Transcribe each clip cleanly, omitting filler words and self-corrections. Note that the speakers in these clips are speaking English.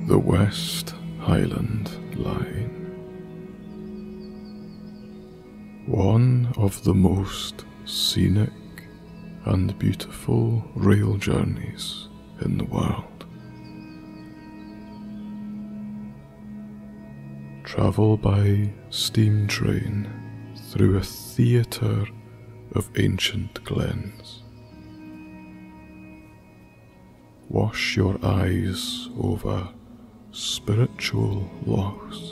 The West Highland Line. One of the most scenic and beautiful rail journeys in the world. Travel by steam train through a theatre of ancient glens. Wash your eyes over spiritual loss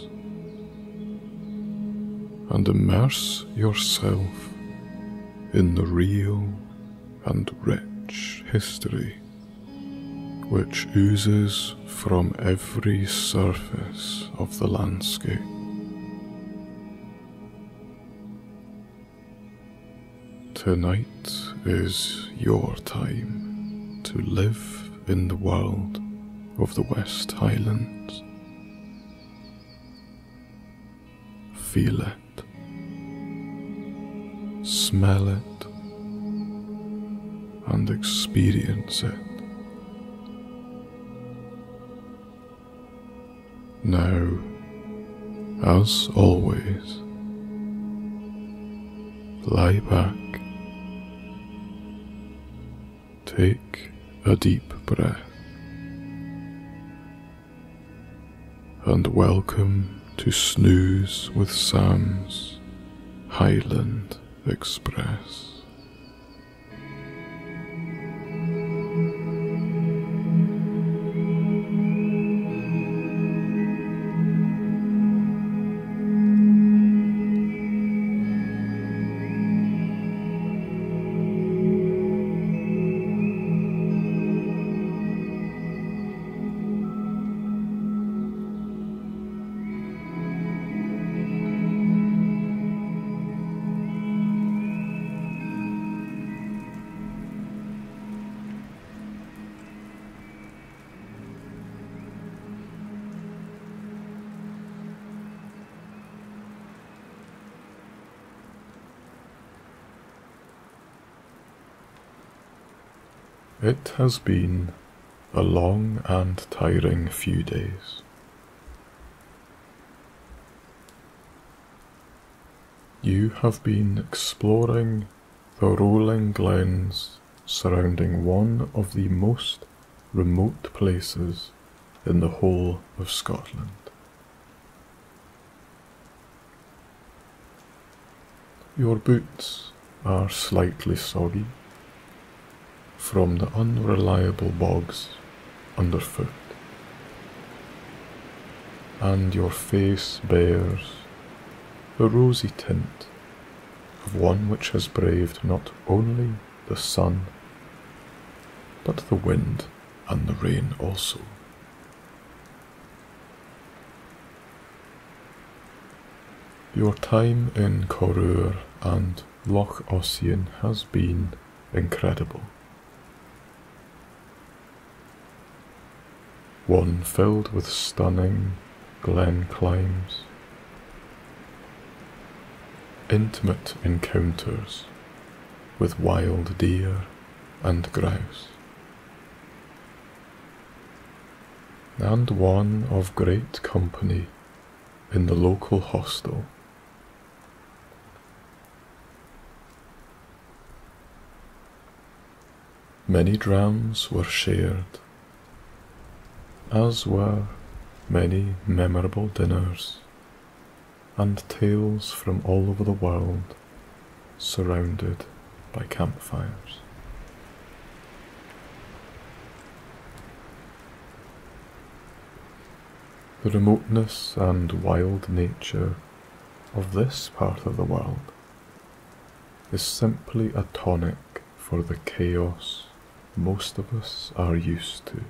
and immerse yourself in the real and rich history which oozes from every surface of the landscape. Tonight is your time to live in the world of the West Highlands. Feel it, smell it, and experience it. Now, as always, lie back, take a deep breath, and welcome to Snooze with Sam's Highland Express. It has been a long and tiring few days. You have been exploring the rolling glens surrounding one of the most remote places in the whole of Scotland. Your boots are slightly soggy from the unreliable bogs underfoot, and your face bears the rosy tint of one which has braved not only the sun, but the wind and the rain also. Your time in Corrur and Lohengrin has been incredible. One filled with stunning glen climbs, intimate encounters with wild deer and grouse, and one of great company in the local hostel. Many drams were shared, as were many memorable dinners and tales from all over the world surrounded by campfires. The remoteness and wild nature of this part of the world is simply a tonic for the chaos most of us are used to.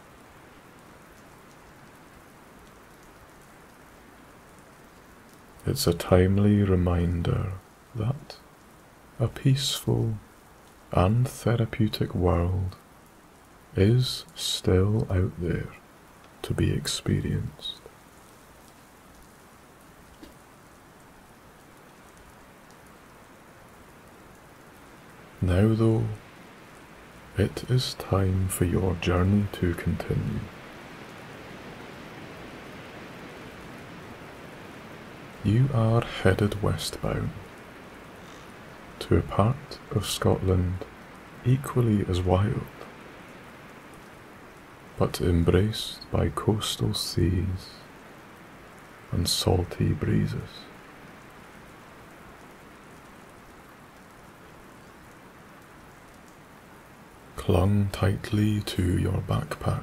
It's a timely reminder that a peaceful and therapeutic world is still out there to be experienced. Now though, it is time for your journey to continue. You are headed westbound to a part of Scotland equally as wild, but embraced by coastal seas and salty breezes. Clung tightly to your backpack,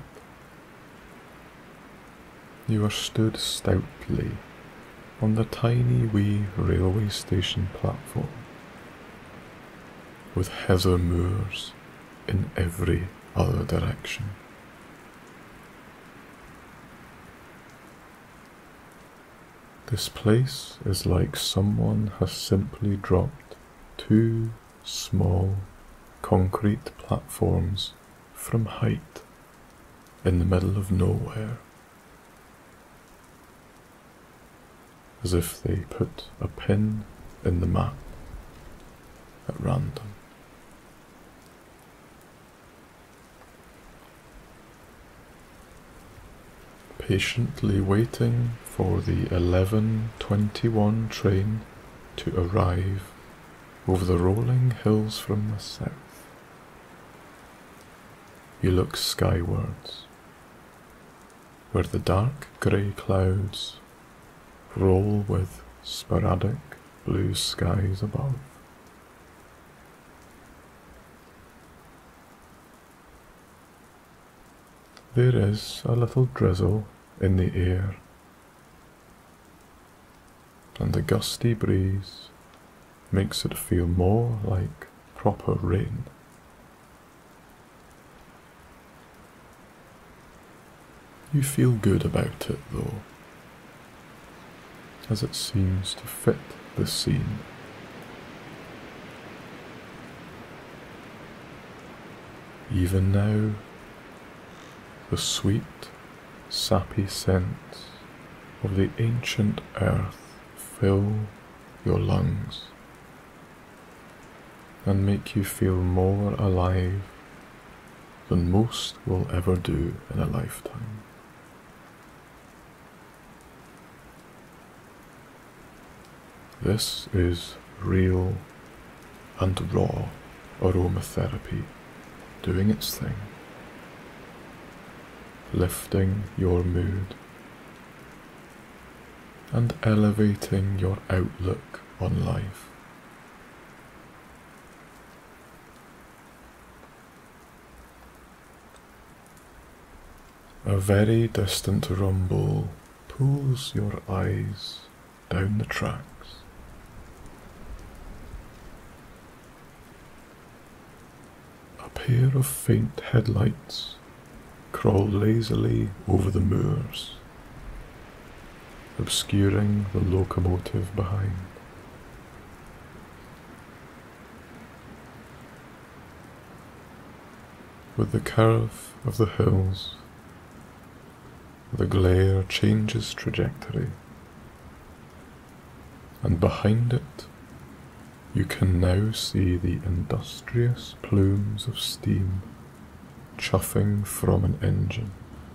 you are stood stoutly on the tiny wee railway station platform, with heather moors in every other direction. This place is like someone has simply dropped two small concrete platforms from height in the middle of nowhere, as if they put a pin in the map at random. Patiently waiting for the 11:21 train to arrive over the rolling hills from the south. You look skywards, where the dark grey clouds roll with sporadic blue skies above. There is a little drizzle in the air, and the gusty breeze makes it feel more like proper rain. You feel good about it though, as it seems to fit the scene. Even now, the sweet, sappy scents of the ancient earth fill your lungs and make you feel more alive than most will ever do in a lifetime. This is real and raw aromatherapy doing its thing, lifting your mood and elevating your outlook on life. A very distant rumble pulls your eyes down the tracks. A pair of faint headlights crawl lazily over the moors, obscuring the locomotive behind. With the curve of the hills, the glare changes trajectory, and behind it you can now see the industrious plumes of steam chuffing from an engine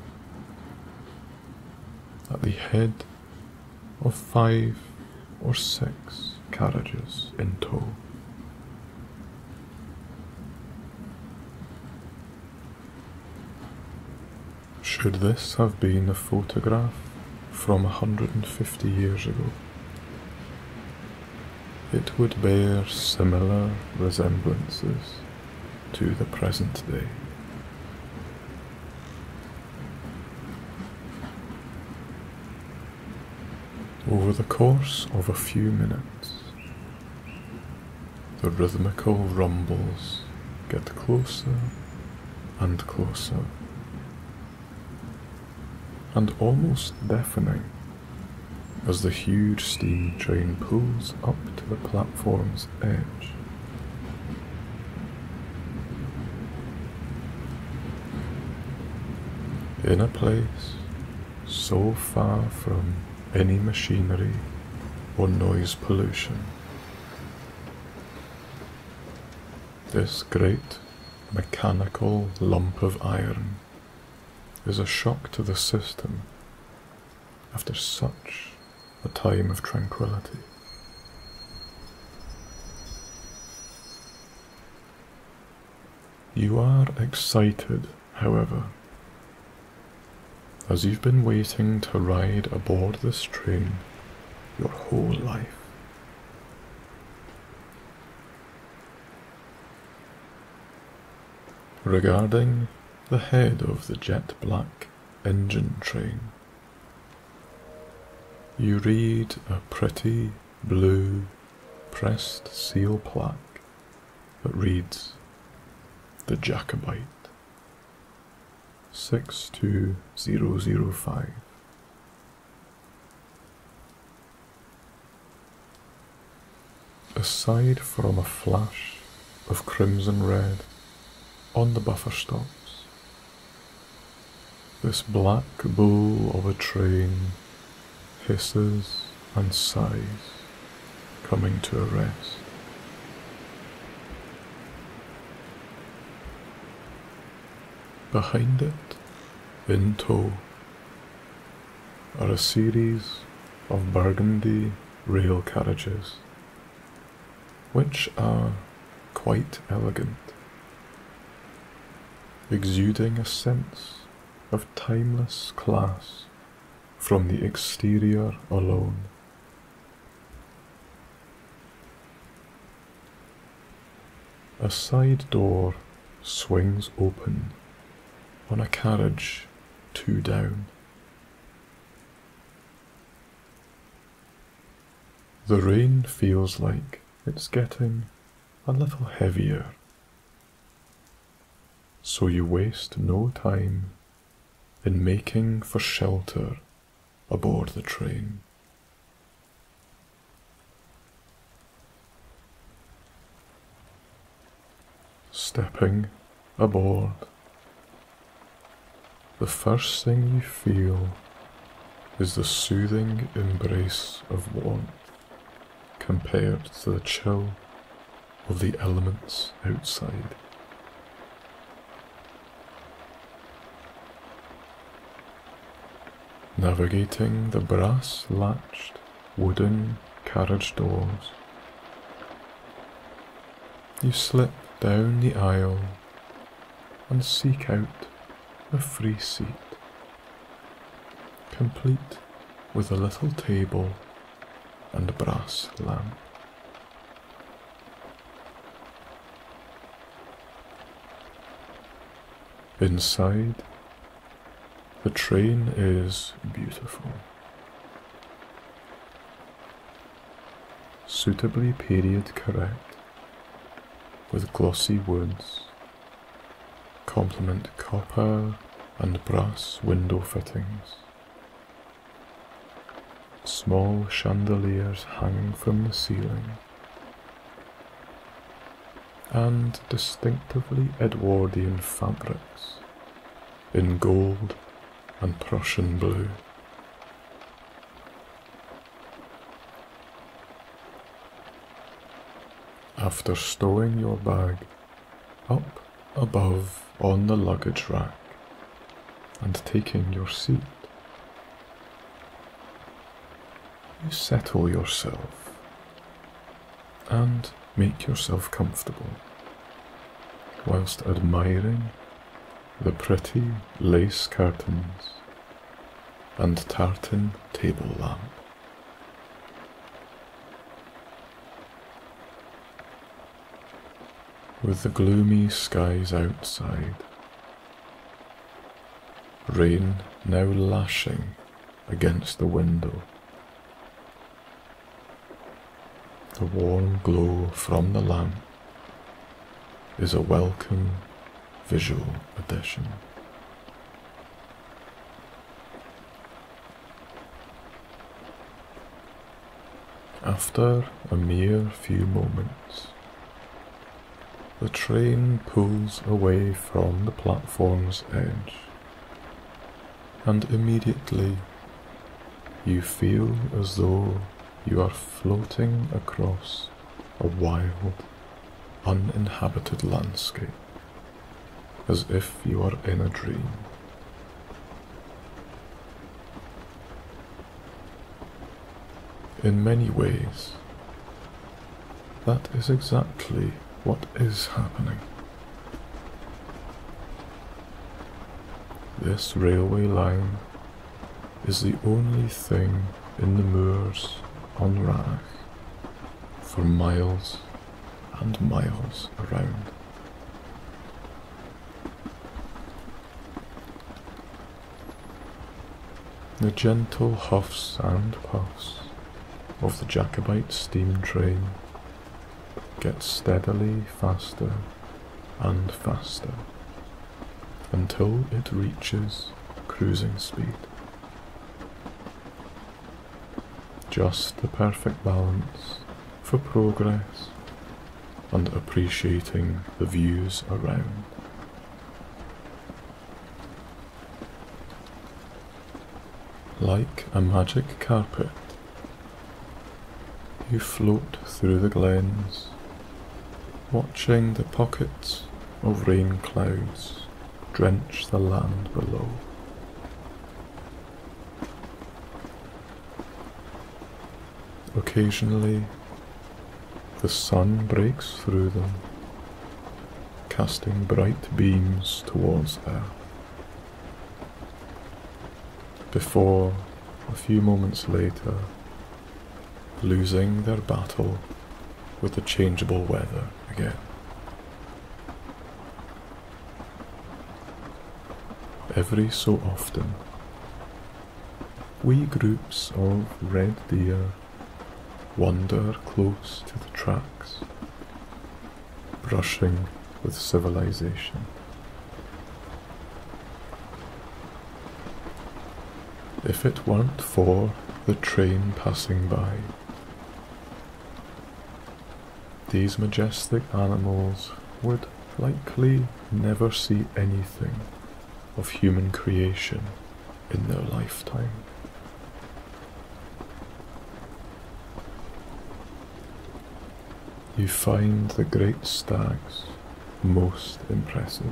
at the head of 5 or 6 carriages in tow. Should this have been a photograph from 150 years ago, it would bear similar resemblances to the present day. Over the course of a few minutes, the rhythmical rumbles get closer and closer, and almost deafening as the huge steam train pulls up to the platform's edge. In a place so far from any machinery or noise pollution, this great mechanical lump of iron is a shock to the system after such a time of tranquility. You are excited, however, as you've been waiting to ride aboard this train your whole life. Regarding the head of the jet-black engine train, you read a pretty blue pressed seal plaque that reads, "The Jacobite, 62005. Aside from a flash of crimson red on the buffer stops, this black bull of a train hisses and sighs, coming to a rest. Behind it, in tow, are a series of burgundy rail carriages, which are quite elegant, exuding a sense of timeless class from the exterior alone. A side door swings open on a carriage 2 down. The rain feels like it's getting a little heavier, so you waste no time in making for shelter aboard the train. Stepping aboard, the first thing you feel is the soothing embrace of warmth compared to the chill of the elements outside. Navigating the brass-latched wooden carriage doors, you slip down the aisle and seek out a free seat, complete with a little table and a brass lamp. Inside, the train is beautiful, suitably period correct, with glossy woods, complement copper and brass window fittings, small chandeliers hanging from the ceiling, and distinctively Edwardian fabrics in gold and Prussian blue. After stowing your bag up above on the luggage rack and taking your seat, you settle yourself and make yourself comfortable whilst admiring the pretty lace curtains and tartan table lamp. With the gloomy skies outside, rain now lashing against the window, the warm glow from the lamp is a welcome visual addition. After a mere few moments, the train pulls away from the platform's edge, and immediately you feel as though you are floating across a wild, uninhabited landscape, as if you are in a dream. In many ways, that is exactly what is happening. This railway line is the only thing in the moors on Ranach for miles and miles around. The gentle huffs and puffs of the Jacobite steam train get steadily faster and faster until it reaches cruising speed. Just the perfect balance for progress and appreciating the views around. Like a magic carpet, you float through the glens, watching the pockets of rain clouds drench the land below. Occasionally, the sun breaks through them, casting bright beams towards earth, before, a few moments later, losing their battle with the changeable weather again. Every so often, wee groups of red deer wander close to the tracks, brushing with civilization. If it weren't for the train passing by, these majestic animals would likely never see anything of human creation in their lifetime. You find the great stags most impressive,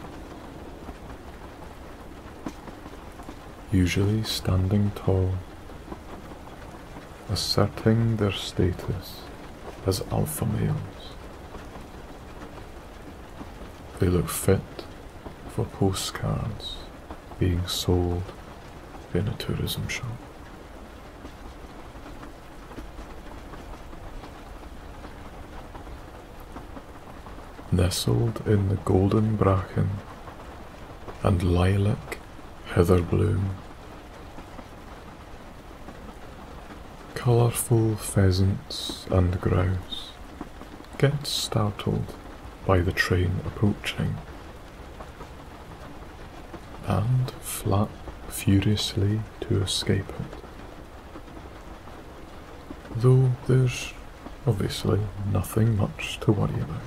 usually standing tall, asserting their status as alpha males. They look fit for postcards being sold in a tourism shop. Nestled in the golden bracken and lilac heather bloom, colourful pheasants and grouse get startled by the train approaching and flap furiously to escape it, though there's obviously nothing much to worry about.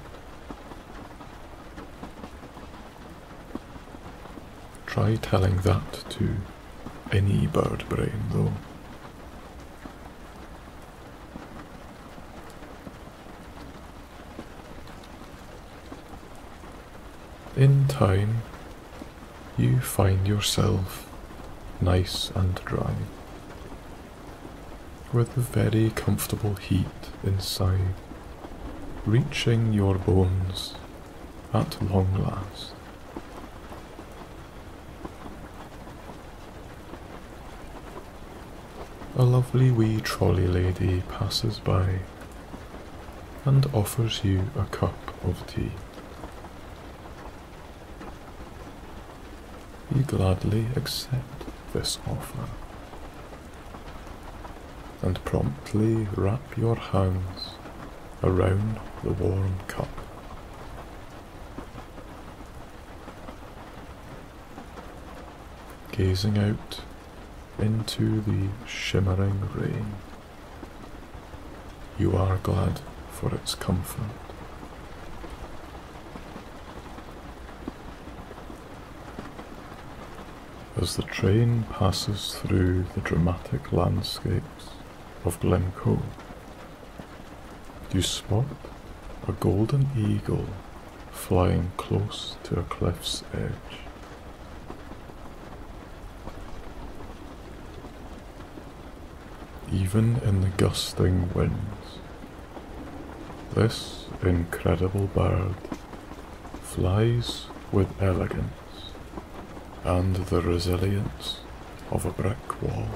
Try telling that to any bird brain, though. In time, you find yourself nice and dry, with a very comfortable heat inside, reaching your bones at long last. A lovely wee trolley lady passes by and offers you a cup of tea. You gladly accept this offer and promptly wrap your hands around the warm cup. Gazing out into the shimmering rain, you are glad for its comfort. As the train passes through the dramatic landscapes of Glencoe, you spot a golden eagle flying close to a cliff's edge. even in the gusting winds. This incredible bird flies with elegance and the resilience of a brick wall.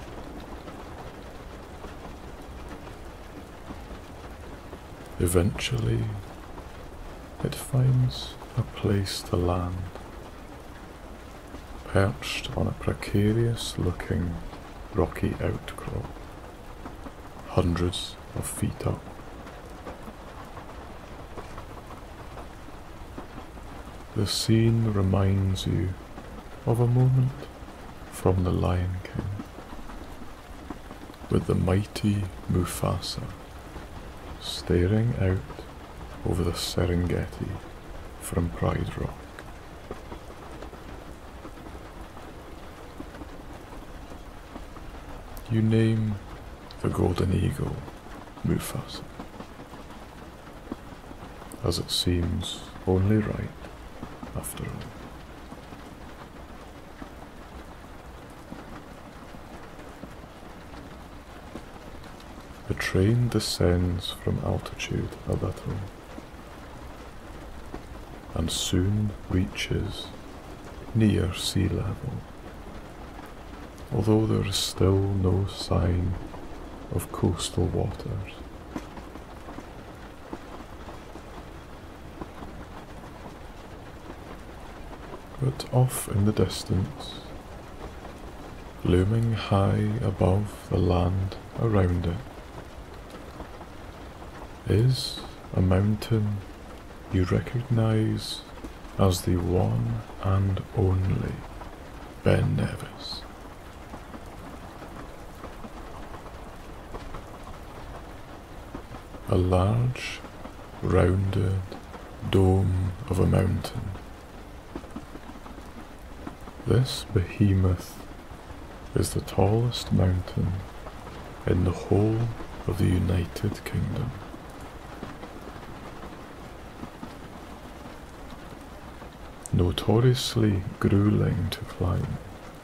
Eventually, it finds a place to land, perched on a precarious-looking rocky outcrop, hundreds of feet up. The scene reminds you of a moment from The Lion King, with the mighty Mufasa staring out over the Serengeti from Pride Rock. You name the golden eagle Mufasa, as it seems only right after all. The train descends from altitude a little, and soon reaches near sea level, although there is still no sign of coastal waters. But off in the distance, looming high above the land around it, is a mountain you recognize as the one and only Ben Nevis. A large, rounded dome of a mountain. This behemoth is the tallest mountain in the whole of the United Kingdom. Notoriously grueling to climb,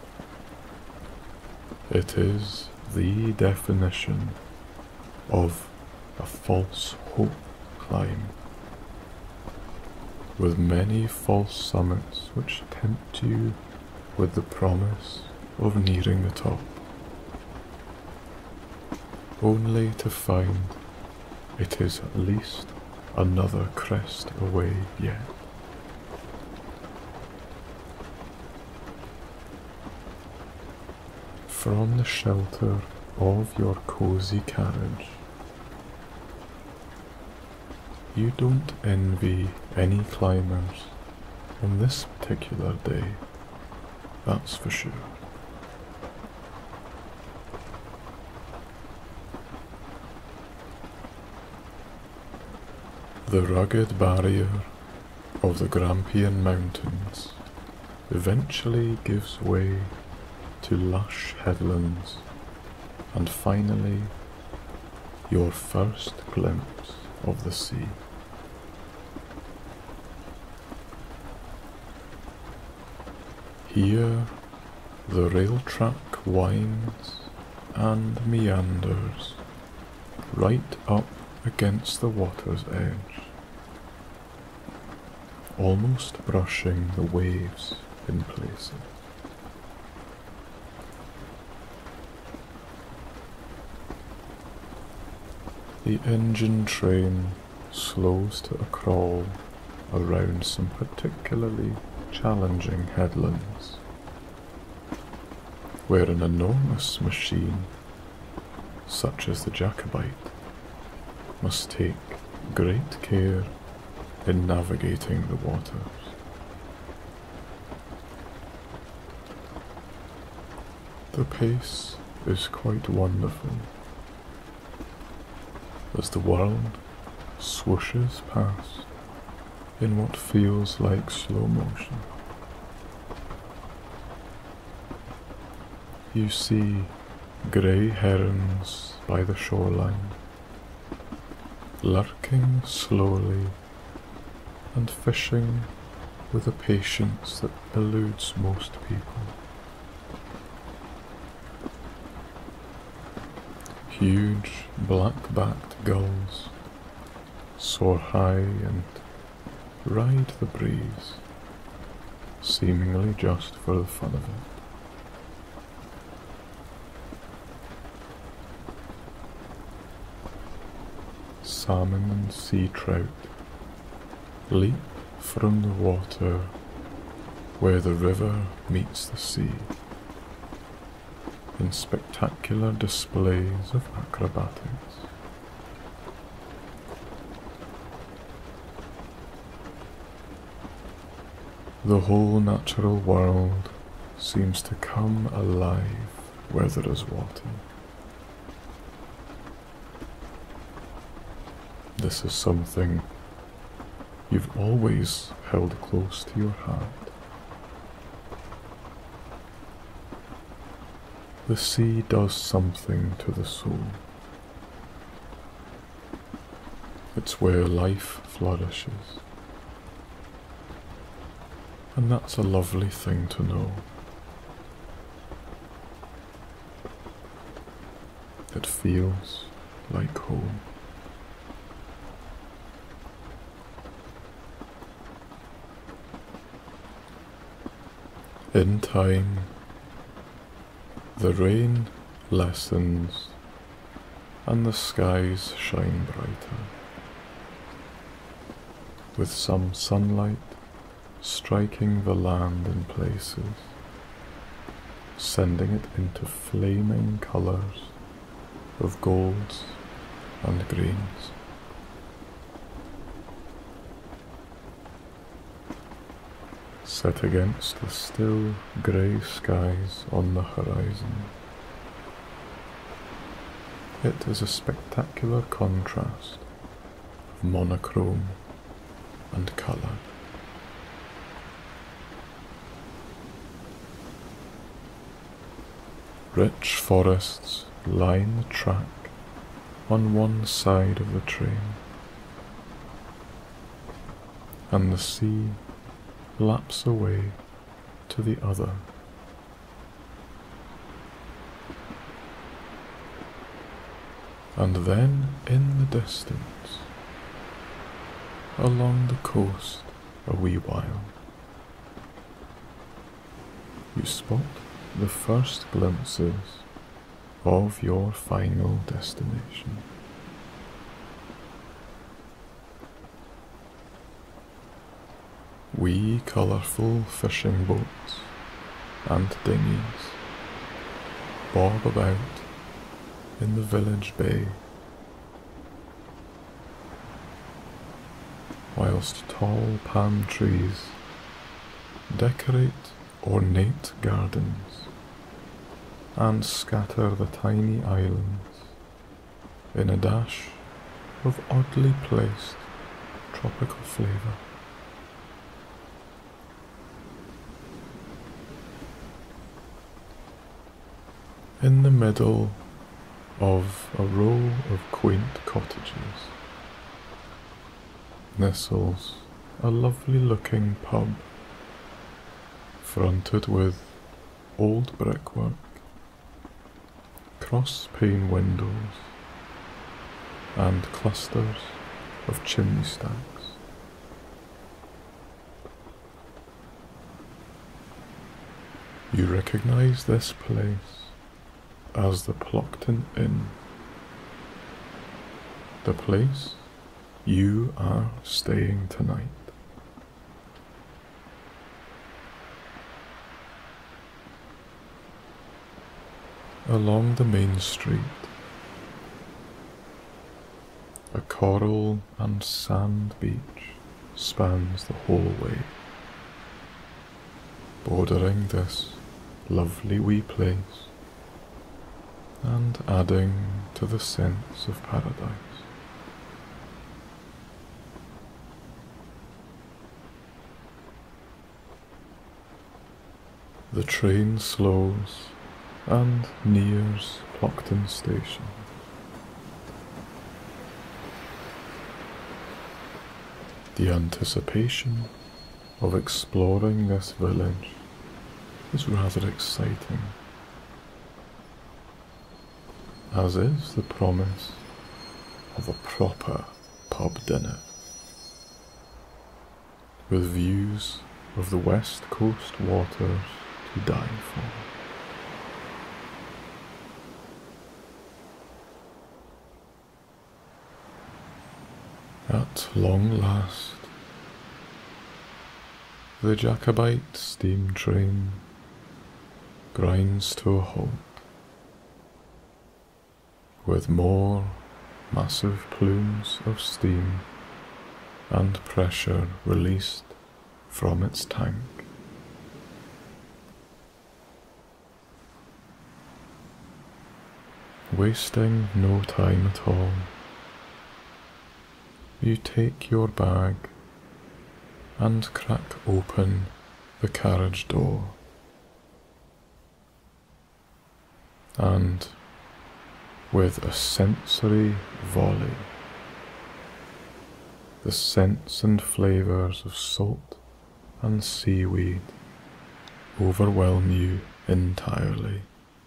it is the definition of a false hope climb, with many false summits which tempt you with the promise of nearing the top, only to find it is at least another crest away yet. From the shelter of your cozy carriage, you don't envy any climbers on this particular day, that's for sure. The rugged barrier of the Grampian Mountains eventually gives way to lush headlands, and finally your first glimpse of the sea. Here the rail track winds and meanders right up against the water's edge, almost brushing the waves in places. The engine train slows to a crawl around some particularly challenging headlands, where an enormous machine, such as the Jacobite, must take great care in navigating the waters. The pace is quite wonderful, as the world swooshes past in what feels like slow motion. You see grey herons by the shoreline, lurking slowly and fishing with a patience that eludes most people. Huge black-backed gulls soar high and ride the breeze, seemingly just for the fun of it. Salmon and sea trout leap from the water where the river meets the sea in spectacular displays of acrobatics. The whole natural world seems to come alive where there is water. This is something you've always held close to your heart. The sea does something to the soul. It's where life flourishes. And that's a lovely thing to know. It feels like home. In time, the rain lessens and the skies shine brighter, with some sunlight striking the land in places, sending it into flaming colours of golds and greens. Set against the still grey skies on the horizon, it is a spectacular contrast of monochrome and colour. Rich forests line the track on one side of the train, and the sea laps away to the other. And then in the distance, along the coast a wee while, you spot the first glimpses of your final destination. Wee colourful fishing boats and dinghies bob about in the village bay, whilst tall palm trees decorate ornate gardens and scatter the tiny islands in a dash of oddly placed tropical flavour. In the middle of a row of quaint cottages nestles a lovely looking pub fronted with old brickwork, cross-pane windows and clusters of chimney stacks. You recognise this place as the Plockton Inn, the place you are staying tonight. Along the main street, a coral and sand beach spans the whole way, bordering this lovely wee place and adding to the sense of paradise. The train slows and nears Plockton Station. The anticipation of exploring this village is rather exciting, as is the promise of a proper pub dinner, with views of the west coast waters to die for. At long last, the Jacobite steam train grinds to a halt, with more massive plumes of steam and pressure released from its tank. Wasting no time at all, you take your bag and crack open the carriage door, and with a sensory volley, the scents and flavours of salt and seaweed overwhelm you entirely.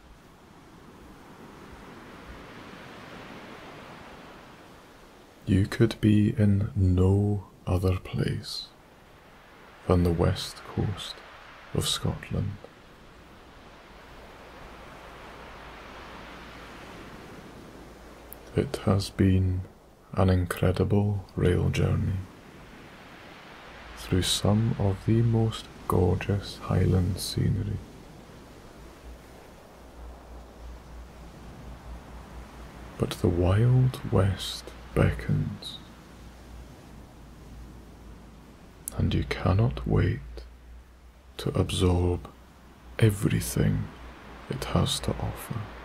You could be in no other place than the west coast of Scotland. It has been an incredible rail journey through some of the most gorgeous Highland scenery. But the Wild West beckons, and you cannot wait to absorb everything it has to offer.